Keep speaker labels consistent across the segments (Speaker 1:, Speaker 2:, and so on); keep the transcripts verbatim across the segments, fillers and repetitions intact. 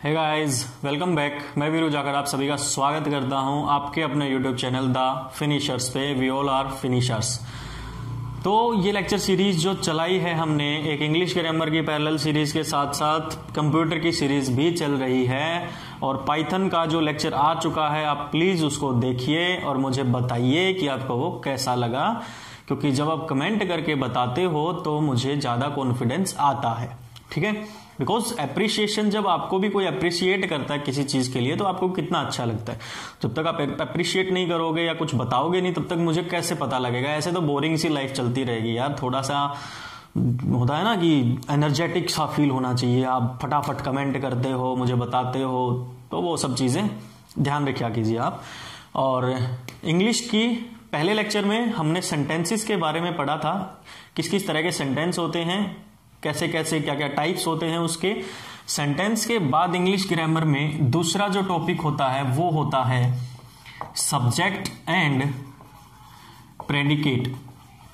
Speaker 1: Hey guys, welcome back. मैं वीरू जाकर आप सभी का स्वागत करता हूं आपके अपने यूट्यूब चैनल द फिनिशर्स पे। We all are finishers. तो ये लेक्चर सीरीज जो चलाई है हमने, एक इंग्लिश ग्रामर की पैरेलल सीरीज के साथ साथ कंप्यूटर की सीरीज भी चल रही है, और पाइथन का जो लेक्चर आ चुका है आप प्लीज उसको देखिए और मुझे बताइए कि आपको वो कैसा लगा, क्योंकि जब आप कमेंट करके बताते हो तो मुझे ज्यादा कॉन्फिडेंस आता है। ठीक है, बिकॉज एप्रिसिएशन, जब आपको भी कोई अप्रिशिएट करता है किसी चीज के लिए तो आपको कितना अच्छा लगता है। जब तक आप अप्रिशिएट नहीं करोगे या कुछ बताओगे नहीं तब तक मुझे कैसे पता लगेगा। ऐसे तो बोरिंग सी लाइफ चलती रहेगी यार। थोड़ा सा होता है ना कि एनर्जेटिक सा फील होना चाहिए। आप फटाफट कमेंट करते हो, मुझे बताते हो, तो वो सब चीजें ध्यान रखा कीजिए आप। और इंग्लिश की पहले लेक्चर में हमने सेंटेंसेस के बारे में पढ़ा था, किस किस तरह के सेंटेंस होते हैं, कैसे कैसे क्या क्या टाइप्स होते हैं उसके। सेंटेंस के बाद इंग्लिश ग्रामर में दूसरा जो टॉपिक होता है वो होता है subject and predicate.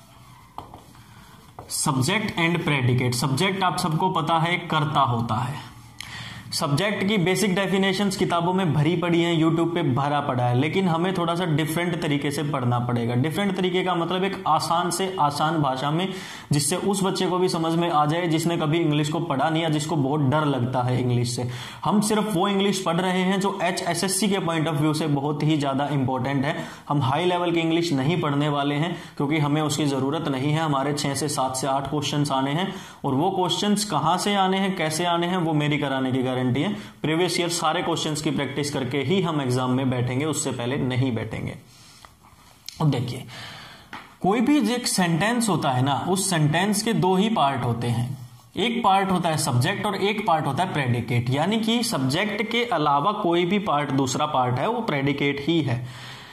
Speaker 1: Subject and predicate. Subject आप सबको पता है कर्ता होता है। सब्जेक्ट की बेसिक डेफिनेशंस किताबों में भरी पड़ी हैं, यूट्यूब पे भरा पड़ा है, लेकिन हमें थोड़ा सा डिफरेंट तरीके से पढ़ना पड़ेगा। डिफरेंट तरीके का मतलब एक आसान से आसान भाषा में, जिससे उस बच्चे को भी समझ में आ जाए जिसने कभी इंग्लिश को पढ़ा नहीं या जिसको बहुत डर लगता है इंग्लिश से। हम सिर्फ वो इंग्लिश पढ़ रहे हैं जो एच एस एस सी के पॉइंट ऑफ व्यू से बहुत ही ज्यादा इंपॉर्टेंट है। हम हाई लेवल की इंग्लिश नहीं पढ़ने वाले हैं, क्योंकि हमें उसकी जरूरत नहीं है। हमारे छह से सात से आठ क्वेश्चन आने हैं, और वो क्वेश्चन कहां से आने हैं, कैसे आने हैं, वो मेरी कराने की गारंटी है। प्रीवियस ईयर सारे क्वेश्चंस की प्रैक्टिस करके ही हम एग्जाम में बैठेंगे, उससे पहले नहीं बैठेंगे। अब देखिए, कोई भी जो एक सेंटेंस होता है ना, उस सेंटेंस के दो ही पार्ट होते हैं। एक पार्ट होता है सब्जेक्ट और एक पार्ट होता है प्रेडिकेट। यानी कि सब्जेक्ट के अलावा कोई भी पार्ट, दूसरा पार्ट है, वो प्रेडिकेट ही है,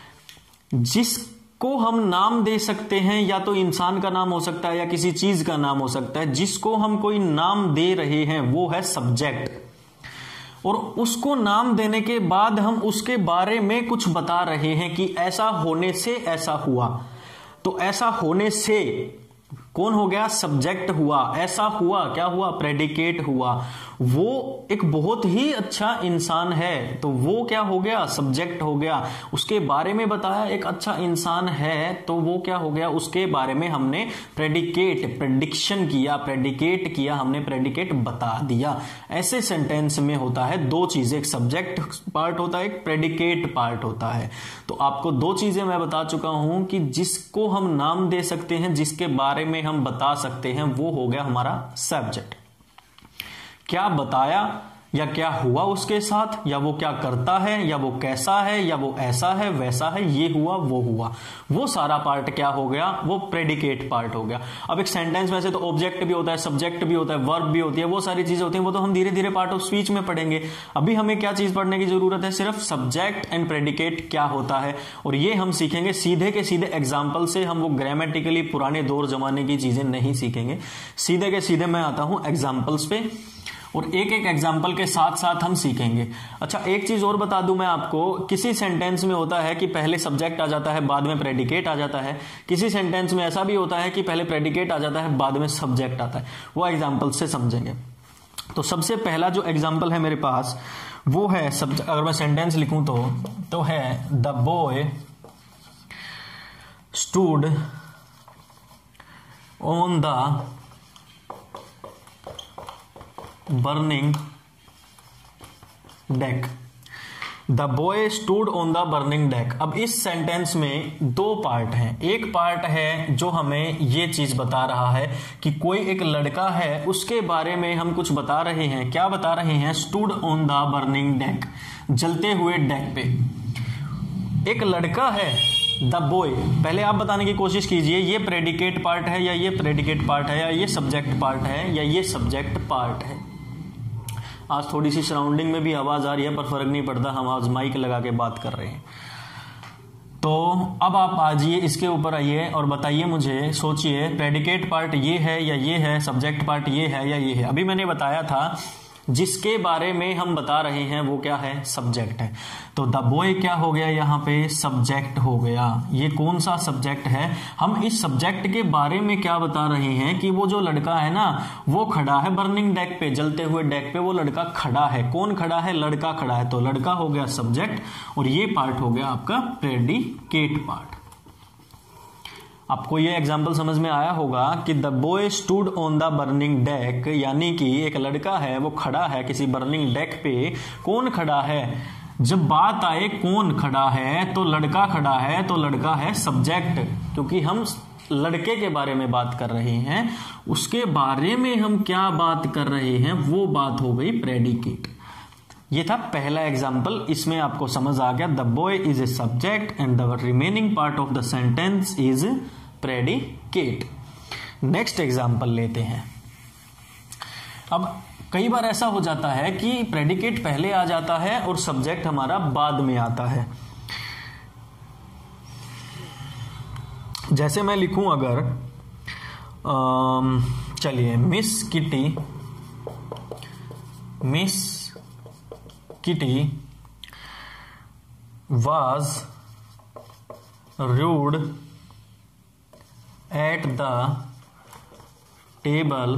Speaker 1: जिसको हम नाम दे सकते हैं। या तो इंसान का नाम हो सकता है या किसी चीज का नाम हो सकता है। जिसको हम कोई नाम दे रहे हैं वो है सब्जेक्ट, और उसको नाम देने के बाद हम उसके बारे में कुछ बता रहे हैं कि ऐसा होने से ऐसा हुआ। तो ऐसा होने से कौन हो गया? सब्जेक्ट हुआ। ऐसा हुआ, क्या हुआ? प्रेडिकेट हुआ। वो एक बहुत ही अच्छा इंसान है, तो वो क्या हो गया? सब्जेक्ट हो गया। उसके बारे में बताया, एक अच्छा इंसान है, तो वो क्या हो गया? उसके बारे में हमने प्रेडिकेट, प्रेडिक्शन किया, प्रेडिकेट किया, हमने प्रेडिकेट बता दिया। ऐसे सेंटेंस में होता है दो चीजें, एक सब्जेक्ट पार्ट होता है, एक प्रेडिकेट पार्ट होता है। तो आपको दो चीजें मैं बता चुका हूं कि जिसको हम नाम दे सकते हैं, जिसके बारे में हम बता सकते हैं, वो हो गया हमारा सब्जेक्ट। क्या बताया या क्या हुआ उसके साथ, या वो क्या करता है, या वो कैसा है, या वो ऐसा है, वैसा है, ये हुआ, वो हुआ, वो सारा पार्ट क्या हो गया? वो प्रेडिकेट पार्ट हो गया। अब एक सेंटेंस में से तो ऑब्जेक्ट भी होता है, सब्जेक्ट भी होता है, वर्ब भी होती है, वो सारी चीजें होती हैं, वो तो हम धीरे धीरे पार्ट ऑफ स्पीच में पढ़ेंगे। अभी हमें क्या चीज पढ़ने की जरूरत है? सिर्फ सब्जेक्ट एंड प्रेडिकेट क्या होता है, और ये हम सीखेंगे सीधे के सीधे एग्जाम्पल से। हम वो ग्रामेटिकली पुराने दौर जमाने की चीजें नहीं सीखेंगे, सीधे के सीधे मैं आता हूं एग्जाम्पल्स पे, और एक एक एग्जाम्पल के साथ साथ हम सीखेंगे। अच्छा, एक चीज और बता दूं मैं आपको, किसी सेंटेंस में होता है कि पहले सब्जेक्ट आ जाता है, बाद में प्रेडिकेट आ जाता है। किसी सेंटेंस में ऐसा भी होता है कि पहले प्रेडिकेट आ जाता है, बाद में सब्जेक्ट आता है। वो एग्जाम्पल से समझेंगे। तो सबसे पहला जो एग्जाम्पल है मेरे पास वो है, अगर मैं सेंटेंस लिखूं तो तो है the boy stood on the burning deck. The boy stood on the burning deck. अब इस सेंटेंस में दो पार्ट हैं। एक पार्ट है जो हमें ये चीज बता रहा है कि कोई एक लड़का है, उसके बारे में हम कुछ बता रहे हैं। क्या बता रहे हैं? Stood on the burning deck, जलते हुए डेक पे एक लड़का है। द बॉय, पहले आप बताने की कोशिश कीजिए ये प्रेडिकेट पार्ट है या ये प्रेडिकेट पार्ट है, या ये सब्जेक्ट पार्ट है या ये सब्जेक्ट पार्ट है। आज थोड़ी सी सराउंडिंग में भी आवाज आ रही है, पर फर्क नहीं पड़ता, हम आज माइक लगा के बात कर रहे हैं। तो अब आप आइए, इसके ऊपर आइए और बताइए मुझे, सोचिए प्रेडिकेट पार्ट ये है या ये है, सब्जेक्ट पार्ट ये है या ये है। अभी मैंने बताया था जिसके बारे में हम बता रहे हैं वो क्या है, सब्जेक्ट है। तो द बॉय क्या हो गया, यहाँ पे सब्जेक्ट हो गया। ये कौन सा सब्जेक्ट है, हम इस सब्जेक्ट के बारे में क्या बता रहे हैं कि वो जो लड़का है ना वो खड़ा है बर्निंग डेक पे, जलते हुए डेक पे वो लड़का खड़ा है। कौन खड़ा है, लड़का खड़ा है। तो लड़का हो गया सब्जेक्ट और ये पार्ट हो गया आपका प्रेडिकेट पार्ट। आपको ये एग्जाम्पल समझ में आया होगा कि the boy stood on the burning deck, यानी कि एक लड़का है वो खड़ा है किसी बर्निंग डेक पे। कौन खड़ा है, जब बात आए कौन खड़ा है तो लड़का खड़ा है, तो लड़का है सब्जेक्ट, क्योंकि हम लड़के के बारे में बात कर रहे हैं। उसके बारे में हम क्या बात कर रहे हैं वो बात हो गई प्रेडिकेट। ये था पहला एग्जाम्पल, इसमें आपको समझ आ गया the boy is a subject and the remaining part of the sentence is predicate. Next example लेते हैं। अब कई बार ऐसा हो जाता है कि प्रेडिकेट पहले आ जाता है और सब्जेक्ट हमारा बाद में आता है। जैसे मैं लिखूं अगर चलिए Miss Kitty Miss Kitty was rude at the table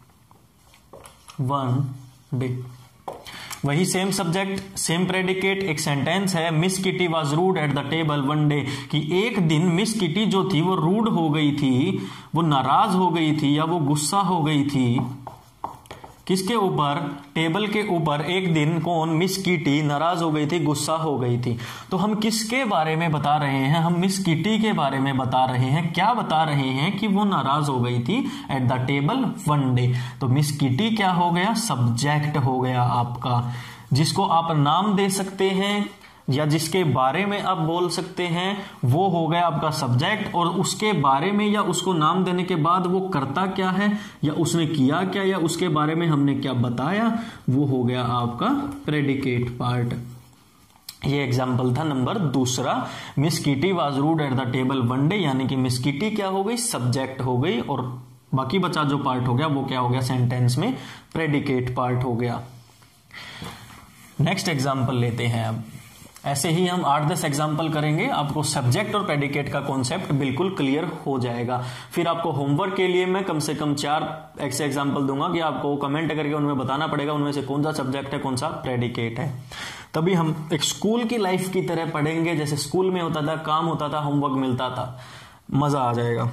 Speaker 1: one day। वही सेम सब्जेक्ट सेम प्रेडिकेट, एक सेंटेंस है Miss Kitty was rude at the table one day, कि एक दिन मिस किटी जो थी वो रूड हो गई थी, वो नाराज हो गई थी या वो गुस्सा हो गई थी। किसके ऊपर, टेबल के ऊपर। एक दिन कौन, मिस किटी नाराज हो गई थी, गुस्सा हो गई थी। तो हम किसके बारे में बता रहे हैं, हम मिस किटी के बारे में बता रहे हैं। क्या बता रहे हैं कि वो नाराज हो गई थी at the table one day. तो मिस किटी क्या हो गया, सब्जेक्ट हो गया आपका, जिसको आप नाम दे सकते हैं या जिसके बारे में आप बोल सकते हैं वो हो गया आपका सब्जेक्ट। और उसके बारे में या उसको नाम देने के बाद वो करता क्या है या उसने किया क्या या उसके बारे में हमने क्या बताया वो हो गया आपका प्रेडिकेट पार्ट। ये एग्जाम्पल था नंबर दूसरा, Miss Kitty was rude at the table one day, यानी कि मिस किटी क्या हो गई, सब्जेक्ट हो गई। और बाकी बचा जो पार्ट हो गया वो क्या हो गया, सेंटेंस में प्रेडिकेट पार्ट हो गया। नेक्स्ट एग्जाम्पल लेते हैं। अब ऐसे ही हम आठ दस एग्जाम्पल करेंगे, आपको सब्जेक्ट और प्रेडिकेट का कॉन्सेप्ट बिल्कुल क्लियर हो जाएगा। फिर आपको होमवर्क के लिए मैं कम से कम चार ऐसे एग्जाम्पल दूंगा कि आपको कमेंट करके उनमें बताना पड़ेगा उनमें से कौन सा सब्जेक्ट है कौन सा प्रेडिकेट है। तभी हम एक स्कूल की लाइफ की तरह पढ़ेंगे, जैसे स्कूल में होता था, काम होता था, होमवर्क मिलता था, मजा आ जाएगा।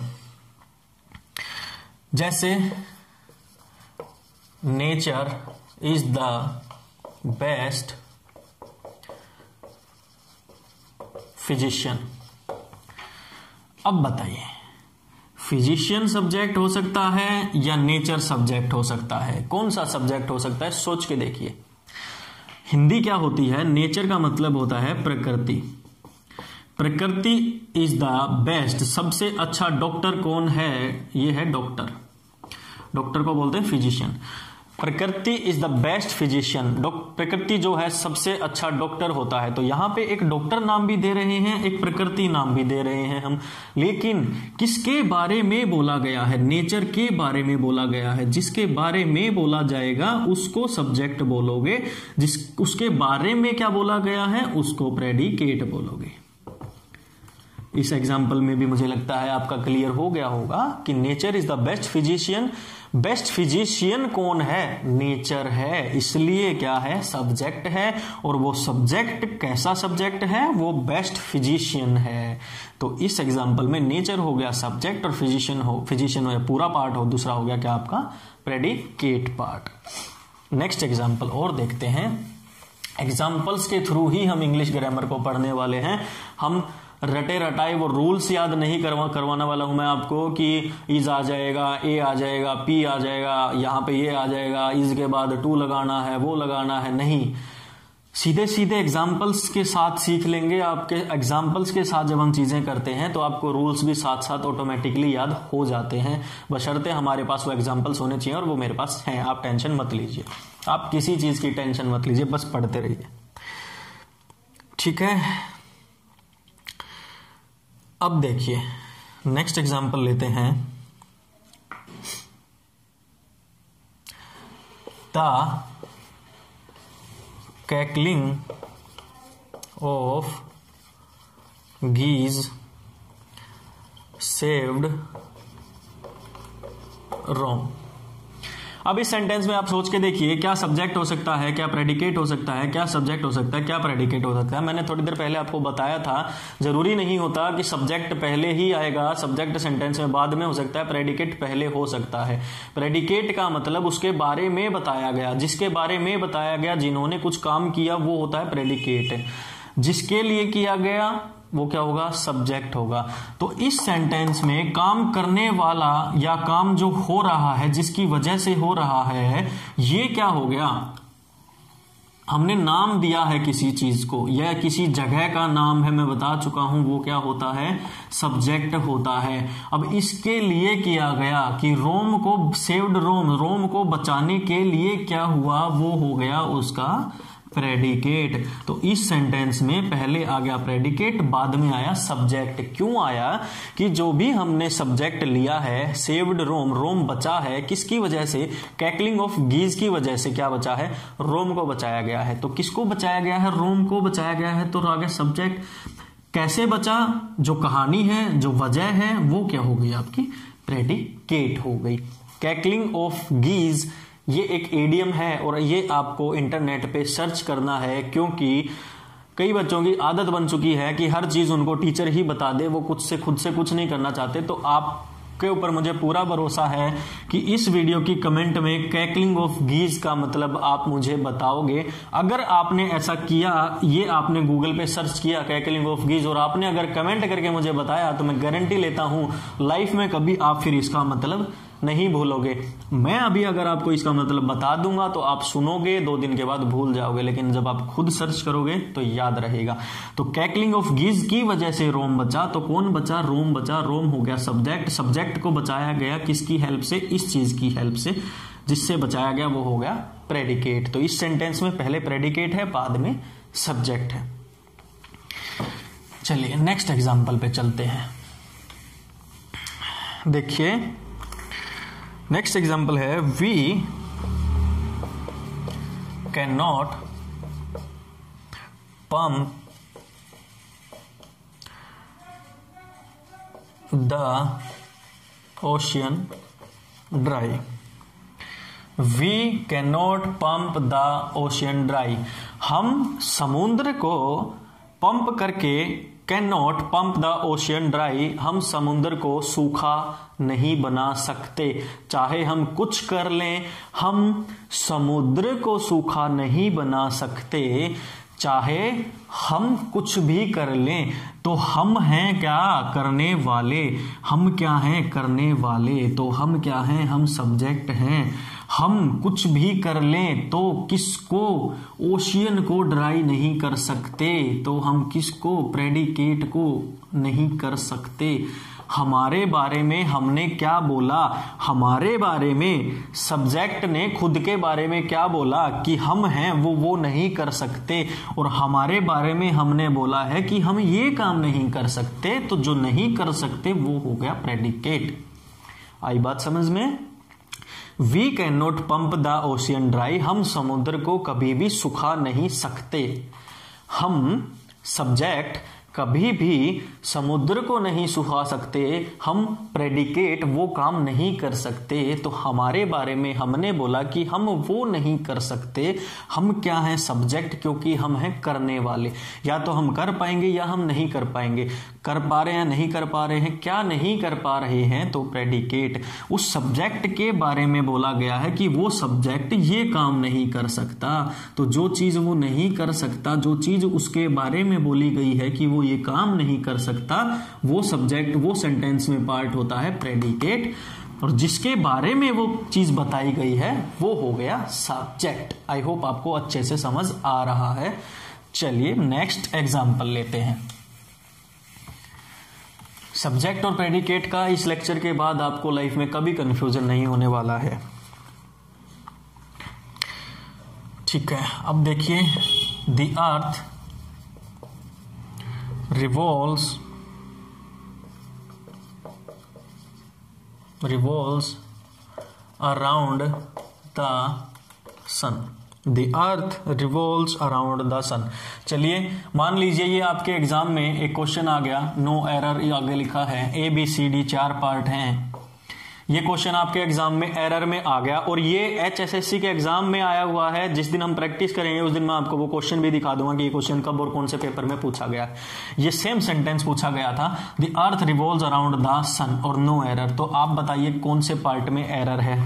Speaker 1: जैसे nature is the best physician. अब बताइए, फिजिशियन सब्जेक्ट हो सकता है या नेचर सब्जेक्ट हो सकता है, कौन सा सब्जेक्ट हो सकता है, सोच के देखिए। हिंदी क्या होती है, नेचर का मतलब होता है प्रकृति। प्रकृति इज द बेस्ट, सबसे अच्छा डॉक्टर कौन है, ये है डॉक्टर, डॉक्टर को बोलते हैं फिजिशियन। प्रकृति इज द बेस्ट फिजिशियन, प्रकृति जो है सबसे अच्छा डॉक्टर होता है। तो यहां पे एक डॉक्टर नाम भी दे रहे हैं, एक प्रकृति नाम भी दे रहे हैं हम, लेकिन किसके बारे में बोला गया है, नेचर के बारे में बोला गया है। जिसके बारे में बोला जाएगा उसको सब्जेक्ट बोलोगे, जिस उसके बारे में क्या बोला गया है उसको प्रेडिकेट बोलोगे। इस एग्जाम्पल में भी मुझे लगता है आपका क्लियर हो गया होगा कि nature is the best physician. Best physician कौन है, नेचर है, इसलिए क्या है, सब्जेक्ट है। और वो सब्जेक्ट कैसा सब्जेक्ट है, वो बेस्ट फिजिशियन है। तो इस एग्जाम्पल में नेचर हो गया सब्जेक्ट और फिजिशियन हो फिजिशियन हो पूरा पार्ट हो, दूसरा हो गया क्या आपका प्रेडिकेट पार्ट। नेक्स्ट एग्जाम्पल और देखते हैं। एग्जाम्पल्स के थ्रू ही हम इंग्लिश ग्रामर को पढ़ने वाले हैं। हम रटे रटाए वो रूल्स याद नहीं करवा करवाने वाला हूं मैं आपको कि इज आ जाएगा, ए आ जाएगा, पी आ जाएगा, यहां पे ये आ जाएगा, इज के बाद टू लगाना है, वो लगाना है, नहीं। सीधे सीधे एग्जाम्पल्स के साथ सीख लेंगे। आपके एग्जाम्पल्स के साथ जब हम चीजें करते हैं तो आपको रूल्स भी साथ साथ ऑटोमेटिकली याद हो जाते हैं, बशर्ते हमारे पास वो एग्जाम्पल्स होने चाहिए और वो मेरे पास हैं। आप टेंशन मत लीजिए, आप किसी चीज की टेंशन मत लीजिए, बस पढ़ते रहिए, ठीक है। अब देखिए नेक्स्ट एग्जाम्पल लेते हैं। The cackling of geese saved Rome। अब इस सेंटेंस में आप सोच के देखिए, क्या सब्जेक्ट हो सकता है, क्या प्रेडिकेट हो सकता है, क्या सब्जेक्ट हो सकता है, क्या प्रेडिकेट हो सकता है। मैंने थोड़ी देर पहले आपको बताया था, जरूरी नहीं होता कि सब्जेक्ट पहले ही आएगा, सब्जेक्ट सेंटेंस में बाद में हो सकता है, प्रेडिकेट पहले हो सकता है। प्रेडिकेट का मतलब उसके बारे में बताया गया, जिसके बारे में बताया गया, जिन्होंने कुछ काम किया, वो होता है प्रेडिकेट। जिसके लिए किया गया वो क्या होगा, सब्जेक्ट होगा। तो इस सेंटेंस में काम करने वाला या काम जो हो रहा है, जिसकी वजह से हो रहा है, ये क्या हो गया, हमने नाम दिया है किसी चीज को, यह किसी जगह का नाम है, मैं बता चुका हूं, वो क्या होता है, सब्जेक्ट होता है। अब इसके लिए किया गया कि रोम को, सेव्ड रोम, रोम को बचाने के लिए क्या हुआ, वो हो गया उसका प्रेडिकेट। तो इस सेंटेंस में पहले आ गया प्रेडिकेट, बाद में आया सब्जेक्ट। क्यों आया कि जो भी हमने सब्जेक्ट लिया है, सेव्ड रोम, रोम बचा है, किसकी वजह से, कैकलिंग ऑफ गीज की वजह से क्या बचा है, रोम को बचाया गया है। तो किसको बचाया गया है, रोम को बचाया गया है। तो आ गया सब्जेक्ट। कैसे बचा, जो कहानी है, जो वजह है, वो क्या हो गई, आपकी प्रेडिकेट हो गई। कैकलिंग ऑफ गीज ये एक एडियम है और ये आपको इंटरनेट पे सर्च करना है, क्योंकि कई बच्चों की आदत बन चुकी है कि हर चीज उनको टीचर ही बता दे, वो कुछ से खुद से कुछ नहीं करना चाहते। तो आपके ऊपर मुझे पूरा भरोसा है कि इस वीडियो की कमेंट में कैकलिंग ऑफ गीज का मतलब आप मुझे बताओगे। अगर आपने ऐसा किया, ये आपने गूगल पे सर्च किया कैकलिंग ऑफ गीज, और आपने अगर कमेंट करके मुझे बताया, तो मैं गारंटी लेता हूं लाइफ में कभी आप फिर इसका मतलब नहीं भूलोगे। मैं अभी अगर आपको इसका मतलब बता दूंगा तो आप सुनोगे, दो दिन के बाद भूल जाओगे, लेकिन जब आप खुद सर्च करोगे तो याद रहेगा। तो कैकलिंग ऑफ गीज की वजह से रोम बचा। तो कौन बचा, रोम बचा। रोम हो गया सब्जेक्ट। सब्जेक्ट को बचाया गया किसकी हेल्प से, इस चीज की हेल्प से, जिससे बचाया गया वो हो गया प्रेडिकेट। तो इस सेंटेंस में पहले प्रेडिकेट है, बाद में सब्जेक्ट है। चलिए नेक्स्ट एग्जाम्पल पे चलते हैं। देखिए नेक्स्ट एग्जाम्पल है, we can not pump the ocean dry. We can not pump the ocean dry. हम समुद्र को पंप करके, can not pump the ocean dry, हम समुद्र को सूखा नहीं बना सकते। चाहे हम कुछ कर लें, हम समुद्र को सूखा नहीं बना सकते। चाहे हम कुछ भी कर लें, तो हम हैं क्या, करने वाले। हम क्या हैं, करने वाले। तो हम क्या हैं, हम सब्जेक्ट हैं। हम कुछ भी कर लें तो किसको, ओशियन को ड्राई नहीं कर सकते। तो हम किसको, प्रेडिकेट को नहीं कर सकते। हमारे बारे में हमने क्या बोला, हमारे बारे में सब्जेक्ट ने खुद के बारे में क्या बोला कि हम हैं, वो वो नहीं कर सकते। और हमारे बारे में हमने बोला है कि हम ये काम नहीं कर सकते। तो जो नहीं कर सकते वो हो गया प्रेडिकेट। आई बात समझ में। We can not pump the ocean dry, हम समुद्र को कभी भी सुखा नहीं सकते। हम सब्जेक्ट कभी भी समुद्र को नहीं सुखा सकते। हम प्रेडिकेट वो काम नहीं कर सकते। तो हमारे बारे में हमने बोला कि हम वो नहीं कर सकते। हम क्या हैं, सब्जेक्ट, क्योंकि हम हैं करने वाले। या तो हम कर पाएंगे या हम नहीं कर पाएंगे। कर पा रहे हैं, नहीं कर पा रहे हैं, क्या नहीं कर पा रहे हैं, तो प्रेडिकेट। उस सब्जेक्ट के बारे में बोला गया है कि वो सब्जेक्ट ये काम नहीं कर सकता। तो जो चीज वो नहीं कर सकता, जो चीज उसके बारे में बोली गई है कि वो ये काम नहीं कर सकता, वो सब्जेक्ट, वो सेंटेंस में पार्ट होता है प्रेडिकेट। और जिसके बारे में वो चीज बताई गई है वो हो गया सब्जेक्ट। आई होप आपको अच्छे से समझ आ रहा है। चलिए नेक्स्ट एग्जांपल लेते हैं। सब्जेक्ट और प्रेडिकेट का इस लेक्चर के बाद आपको लाइफ में कभी कंफ्यूजन नहीं होने वाला है। ठीक है, अब देखिए, the earth revolves revolves around the sun। The earth revolves around the sun. चलिए मान लीजिए ये आपके एग्जाम में एक क्वेश्चन आ गया, नो एरर आगे लिखा है, ए बी सी डी चार पार्ट हैं। ये क्वेश्चन आपके एग्जाम में एरर में आ गया और ये एच एस एस सी के एग्जाम में आया हुआ है। जिस दिन हम प्रैक्टिस करेंगे उस दिन मैं आपको वो क्वेश्चन भी दिखा दूंगा कि ये क्वेश्चन कब और कौन से पेपर में पूछा गया। ये सेम सेंटेंस पूछा गया था, the earth revolves around the sun और नो एरर। तो आप बताइए कौन से पार्ट में एरर है?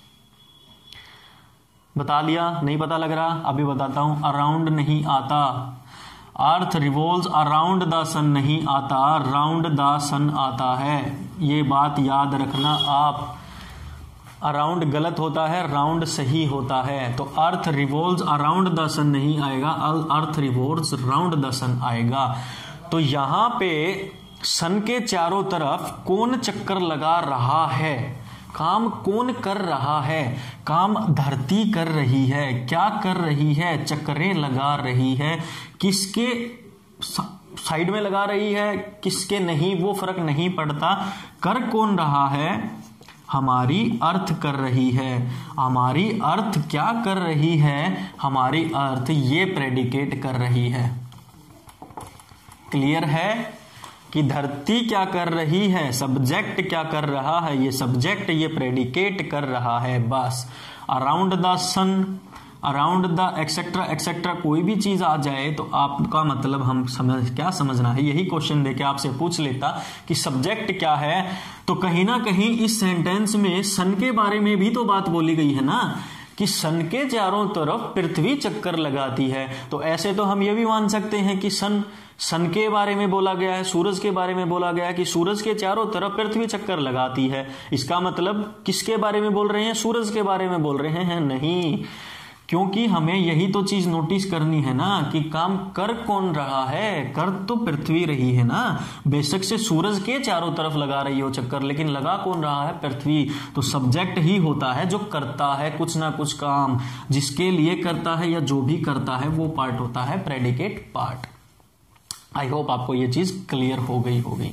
Speaker 1: बता लिया? नहीं पता लग रहा? अभी बताता हूं। अराउंड नहीं आता, earth revolves around the sun नहीं आता, राउंड द सन आता है। ये बात याद रखना आप। अराउंड गलत होता है, राउंड सही होता है। तो earth revolves around the sun नहीं आएगा, earth revolves round the sun आएगा। तो यहां पे सन के चारों तरफ कौन चक्कर लगा रहा है? काम कौन कर रहा है? काम धरती कर रही है। क्या कर रही है? चक्करें लगा रही है। किसके साइड में लगा रही है, किसके नहीं, वो फर्क नहीं पड़ता। कर कौन रहा है? हमारी अर्थ कर रही है। हमारी अर्थ क्या कर रही है? हमारी अर्थ ये प्रेडिकेट कर रही है। क्लियर है कि धरती क्या कर रही है, सब्जेक्ट क्या कर रहा है? ये सब्जेक्ट ये प्रेडिकेट कर रहा है। बस around the sun, around the et cetera et cetera कोई भी चीज आ जाए तो आपका मतलब हम समझ क्या समझना है। यही क्वेश्चन देके आपसे पूछ लेता कि सब्जेक्ट क्या है, तो कहीं ना कहीं इस सेंटेंस में सन के बारे में भी तो बात बोली गई है ना, कि सन के चारों तरफ पृथ्वी चक्कर लगाती है। तो ऐसे तो हम ये भी मान सकते हैं कि सन सन के बारे में बोला गया है, सूरज के बारे में बोला गया है कि सूरज के चारों तरफ पृथ्वी चक्कर लगाती है। इसका मतलब किसके बारे में बोल रहे हैं? सूरज के बारे में बोल रहे हैं? नहीं, क्योंकि हमें यही तो चीज नोटिस करनी है ना कि काम कर कौन रहा है। कर तो पृथ्वी रही है ना, बेशक से सूरज के चारों तरफ लगा रही हो चक्कर, लेकिन लगा कौन रहा है? पृथ्वी। तो सब्जेक्ट ही होता है जो करता है कुछ ना कुछ काम, जिसके लिए करता है या जो भी करता है वो पार्ट होता है प्रेडिकेट पार्ट। आई होप आपको ये चीज क्लियर हो गई होगी।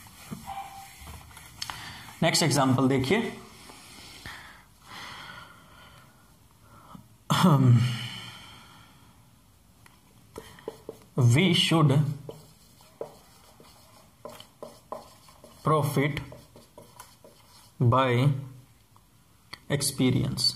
Speaker 1: नेक्स्ट एग्जांपल देखिए। We should profit by experience।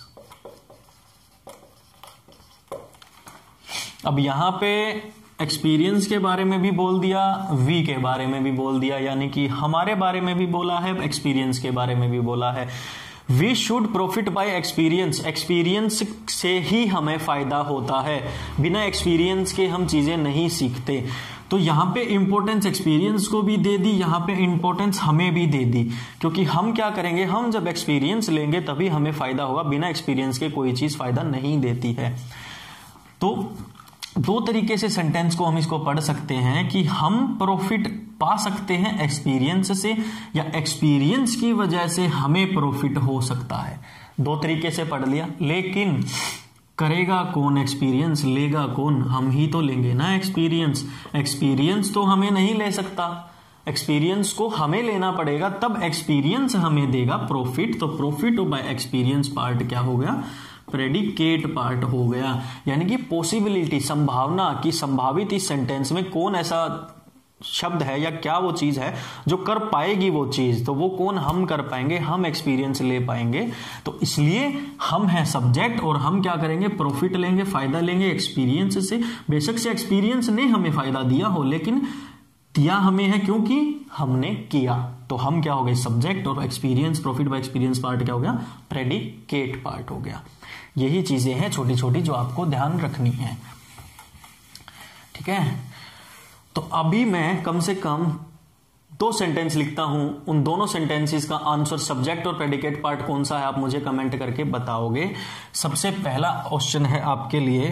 Speaker 1: अब यहां पे एक्सपीरियंस के बारे में भी बोल दिया, वी के बारे में भी बोल दिया, यानी कि हमारे बारे में भी बोला है, एक्सपीरियंस के बारे में भी बोला है। We should profit by experience. Experience से ही हमें फायदा होता है, बिना एक्सपीरियंस के हम चीजें नहीं सीखते। तो यहां पे इंपॉर्टेंस एक्सपीरियंस को भी दे दी, यहां पे इंपॉर्टेंस हमें भी दे दी, क्योंकि हम क्या करेंगे, हम जब एक्सपीरियंस लेंगे तभी हमें फायदा होगा, बिना एक्सपीरियंस के कोई चीज फायदा नहीं देती है। तो दो तरीके से सेंटेंस को हम इसको पढ़ सकते हैं कि हम प्रॉफिट पा सकते हैं एक्सपीरियंस से, या एक्सपीरियंस की वजह से हमें प्रॉफिट हो सकता है। दो तरीके से पढ़ लिया, लेकिन करेगा कौन एक्सपीरियंस? लेगा कौन? हम ही तो लेंगे ना एक्सपीरियंस। एक्सपीरियंस तो हमें नहीं ले सकता, एक्सपीरियंस को हमें लेना पड़ेगा, तब एक्सपीरियंस हमें देगा प्रॉफिट। तो प्रॉफिट बाय एक्सपीरियंस पार्ट क्या हो गया? प्रेडिकेट पार्ट हो गया। यानी कि पॉसिबिलिटी, संभावना की, संभावित इस सेंटेंस में कौन ऐसा शब्द है या क्या वो चीज है जो कर पाएगी वो चीज, तो वो कौन? हम कर पाएंगे, हम एक्सपीरियंस ले पाएंगे। तो इसलिए हम हैं सब्जेक्ट और हम क्या करेंगे? प्रॉफिट लेंगे, फायदा लेंगे एक्सपीरियंस से। बेशक से एक्सपीरियंस ने हमें फायदा दिया हो, लेकिन दिया हमें है क्योंकि हमने किया। तो हम क्या हो गए? सब्जेक्ट, और experience, profit by experience part क्या हो गया? प्रेडिकेट पार्ट हो गया। यही चीजें हैं छोटी छोटी जो आपको ध्यान रखनी है, ठीक है। तो अभी मैं कम से कम दो सेंटेंस लिखता हूं, उन दोनों सेंटेंसेस का आंसर सब्जेक्ट और प्रेडिकेट पार्ट कौन सा है आप मुझे कमेंट करके बताओगे। सबसे पहला क्वेश्चन है आपके लिए,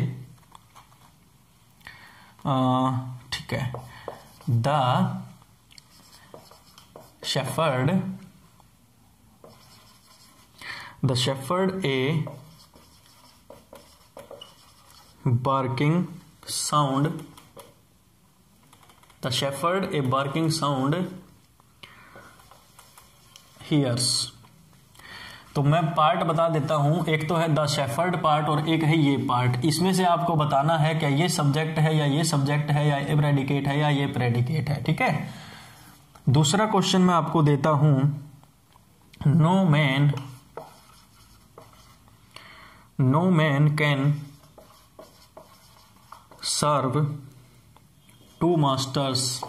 Speaker 1: ठीक है, the shepherd the shepherd a barking sound the shepherd a barking sound hears। तो मैं पार्ट बता देता हूं, एक तो है द शेफर्ड पार्ट और एक है ये पार्ट। इसमें से आपको बताना है क्या ये सब्जेक्ट है या ये सब्जेक्ट है या ये प्रेडिकेट है या ये प्रेडिकेट है, ठीक है। दूसरा क्वेश्चन मैं आपको देता हूं, no man no man can serve two masters.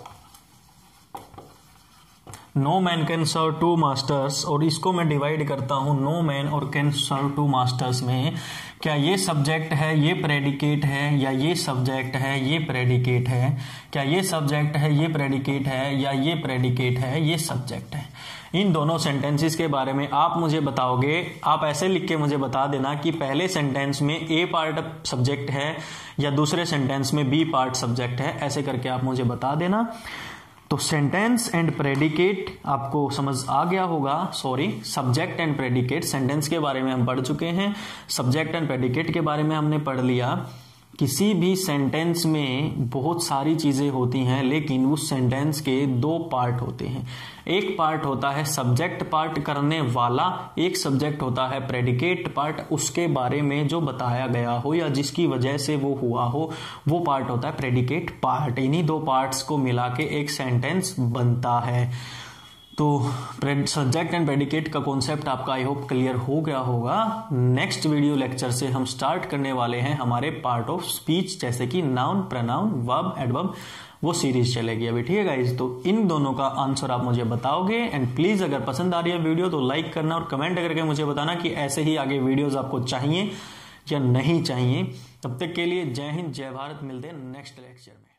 Speaker 1: No man can serve two masters, और इसको मैं डिवाइड करता हूं नो मैन और कैन सर्व टू मास्टर्स में। क्या ये सब्जेक्ट है, ये प्रेडिकेट है, या ये सब्जेक्ट है, ये प्रेडिकेट है। क्या ये सब्जेक्ट है, ये प्रेडिकेट है, या ये प्रेडिकेट है, ये सब्जेक्ट है। इन दोनों सेंटेंसेस के बारे में आप मुझे बताओगे। आप ऐसे लिख के मुझे बता देना कि पहले सेंटेंस में ए पार्ट सब्जेक्ट है या दूसरे सेंटेंस में बी पार्ट सब्जेक्ट है, ऐसे करके आप मुझे बता देना। तो सेंटेंस एंड प्रेडिकेट आपको समझ आ गया होगा। Sorry, subject and predicate, sentence के बारे में हम पढ़ चुके हैं, सब्जेक्ट एंड प्रेडिकेट के बारे में हमने पढ़ लिया। किसी भी सेंटेंस में बहुत सारी चीजें होती हैं, लेकिन उस सेंटेंस के दो पार्ट होते हैं। एक पार्ट होता है सब्जेक्ट पार्ट करने वाला, एक सब्जेक्ट होता है प्रेडिकेट पार्ट, उसके बारे में जो बताया गया हो या जिसकी वजह से वो हुआ हो, वो पार्ट होता है प्रेडिकेट पार्ट। इन्हीं दो पार्ट्स को मिला के एक सेंटेंस बनता है। तो सब्जेक्ट एंड प्रेडिकेट का कॉन्सेप्ट आपका आई होप क्लियर हो गया होगा। नेक्स्ट वीडियो लेक्चर से हम स्टार्ट करने वाले हैं हमारे पार्ट ऑफ स्पीच, जैसे कि नाउन, प्रोनाउन, वर्ब, एडवर्ब, वो सीरीज चलेगी अभी, ठीक है गाइज। तो इन दोनों का आंसर आप मुझे बताओगे। एंड प्लीज अगर पसंद आ रही है वीडियो तो लाइक करना और कमेंट करके मुझे बताना कि ऐसे ही आगे वीडियोज आपको चाहिए या नहीं चाहिए। तब तक के लिए जय हिंद, जय भारत, मिलते हैं नेक्स्ट लेक्चर में।